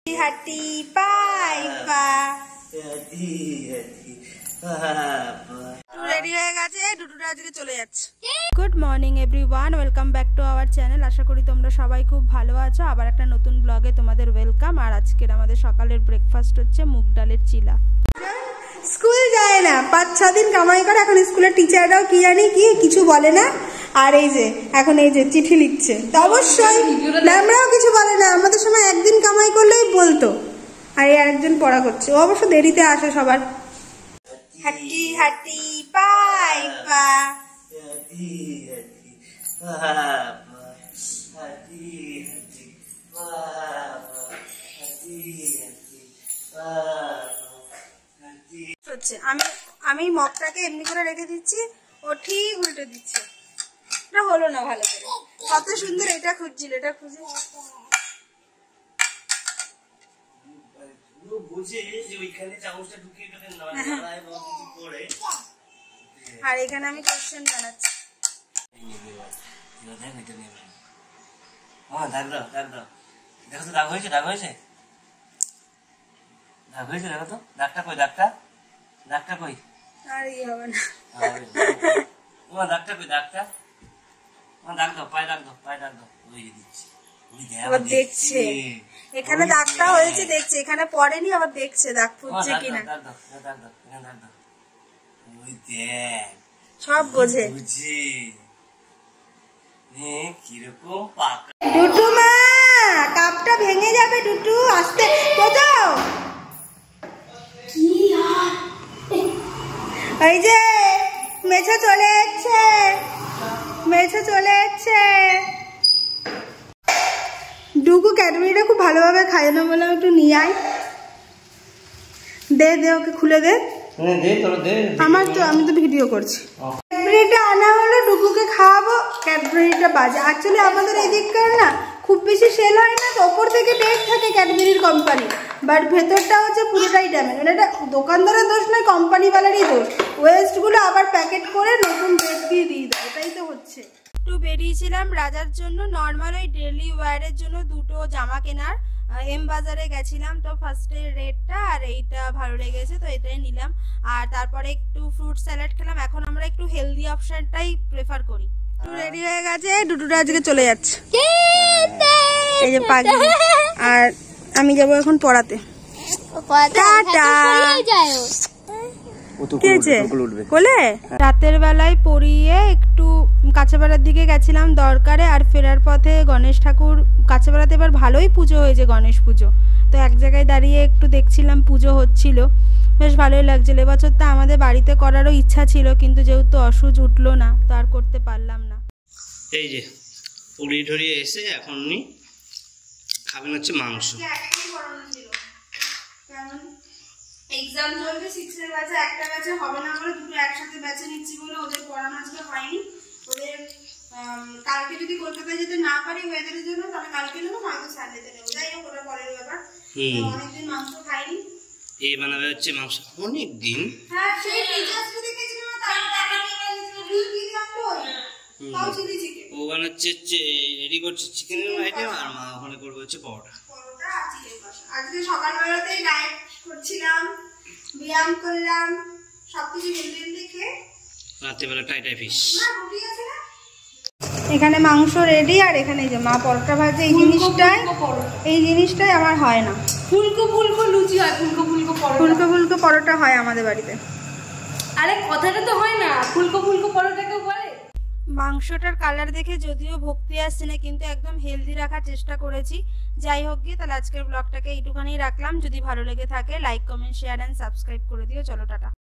হাঁটি পাইবা রেডি হয়ে গেছে, ডুডুটা আজকে চলে যাচ্ছে। Good morning everyone, welcome back to our channel. আশা করি তোমরা সবাই খুব ভালো আছো। আবার একটা নতুন ব্লগে তোমাদের ওয়েলকাম। আর আজকের আমাদের সকালের ব্রেকফাস্ট হচ্ছে মুগ ডালের চিলা। স্কুল যায় না, 5-6 দিন কামাই করে, এখন স্কুলের টিচাররাও কি জানি কি কিছু বলে না। আর এই যে এখন এই যে চিঠি লিখছে, তো অবশ্যই ম্যামরাও কিছু বলে না। আমাদের সময় একদিন কামাই করলেই বলতো, আর এই আরেকজন পড়া করছে। ও অবশ্য দেরিতে আসে সবার। হাঁটি হাঁটি পাইবা হচ্ছে। আমি মগটাকে এমনি করে রেখে দিচ্ছি, ও ঠিক উল্টে দিচ্ছে। এটা হলো না ভালো করে। কত সুন্দর এটা খুঁজছিল, এটা খুঁজে আর এখানে আমি কোশ্চেন বানাচ্ছি। আর ই হবে না। আবার দেখছে এখানে দাগটা হয়েছে, দেখছে এখানে পড়েনি, আবার দেখছে দাগ ফুটছে কিনা। সব বোঝে। টুটু মা, কাপটা ভেঙে যাবে টুটু, আস্তে কোথাও। এই যে মেছে চলে যাচ্ছে, মেছে চলে যাচ্ছে। ডুকু ক্যাডবেরিটা খুব ভালোভাবে খায় না, বললাম একটু নিয়ে আয়। দে দে, ওকে খুলে দে। আমার তো, আমি তো ভিডিও করছি। ক্যাডবেরিটা আনা হলো, ডুকুকে খাওয়াবো। ক্যাডবেরিটা বাজে। অ্যাকচুয়ালি আমাদের এদিককার না খুব বেশি সেল হয় না, তো ওপর থেকে ডেট থাকে ক্যাডবেরির কোম্পানি, বাট ভেতরটা হচ্ছে পুরোটাই ড্যামেজ। মানে এটা দোকানদারের দোষ নয়, কোম্পানিওয়ালারই দোষ। ওয়েস্টগুলো আবার প্যাকেট করে নতুন ডেট দিয়ে দিয়ে দেয়, এটাই তো হচ্ছে। একটু বেরিয়েছিলাম রাজার জন্য, নর্মাল ওই ডেলি ওয়্যারের জন্য দুটো জামা কেনার। এম বাজারে গেছিলাম, তো ফার্স্টে রেডটা আর এইটা ভালো লেগেছে, তো এটাই নিলাম। আর তারপরে একটু ফ্রুট স্যালাড খেলাম। এখন আমরা একটু হেলদি অপশনটাই প্রেফার করি। একটু রেডি হয়ে গেছে, ডুডুটা আজকে চলে যাচ্ছে। এই যে পাগি, আর আমি যাবো এখন পড়াতে। রাতের বেলায় পড়িয়ে একটু কাঁচাপাড়ার দিকে গেছিলাম দরকারে, আর ফেরার পথে গণেশ ঠাকুর, কাঁচাপাড়াতে এবার ভালোই পুজো হয়েছে, গণেশ পুজো। তো এক জায়গায় দাঁড়িয়ে একটু দেখছিলাম, পুজো হচ্ছিল, বেশ ভালোই লাগছিল। এবছর তো আমাদের বাড়িতে করারও ইচ্ছা ছিল, কিন্তু যেহেতু অসুচ উঠলো না, তো আর করতে পারলাম না। এই যে পড়িয়ে ঠরিয়ে এসে এখন উনি খাবেন হচ্ছে মাংস। এক্সাম চলবে, 6 এর ব্যাচে একটা ব্যাচে হবে না বলে দুটো একসাথে ব্যাচে নিচ্ছি বলে ওদের পড়ানো আজকে হয়নি। ওদের কালকে যদি কলকাতায় যেতে না পারি ওয়েদারের জন্য, তাহলে কালকে নেবো, নয়তো সানডেতে নেবো। যাই হোক, ওটা পরের ব্যাপার। অনেকদিন মাংস খাইনি। এই বানাবে হচ্ছে মাংস অনেক দিন। হ্যাঁ, সেই টিচার্স যদি দেখেছিলাম তাহলে টাকা নিয়ে নিয়েছিল, বিল কি রাখলো তাও চিলি চিকেন। ও বানাচ্ছে রেডি করছে চিকেনের আইটেম, আর মা ওখানে করবে হচ্ছে পরোটা আর চিকেন কষা। আজকে সকালবেলাতেই ডায়েট করছিলাম, ব্যায়াম করলাম, সবকিছু হেলদি খেয়ে রাত্রেবেলা টাই ফিশ। এখানে মাংস রেডি, আর এখানে যে মা পরোটা ভাজে। এই জিনিসটাই আমার হয় না। ফুলকো ফুলকো লুচি হয়, ফুলকো ফুলকো পরোটা হয় আমাদের বাড়িতে। আরে কথাটা তো হয় না, ফুলকো ফুলকো পরোটা কেউ বলে। মাংসটার কালার দেখে যদিও ভক্তি আসছে না, কিন্তু একদম হেলদি রাখার চেষ্টা করেছি। যাই হোক গিয়ে, তাহলে আজকের ব্লগটাকে এইটুখানি রাখলাম। যদি ভালো লেগে থাকে like, comment, share and subscribe করে দিও। চলো টাটা।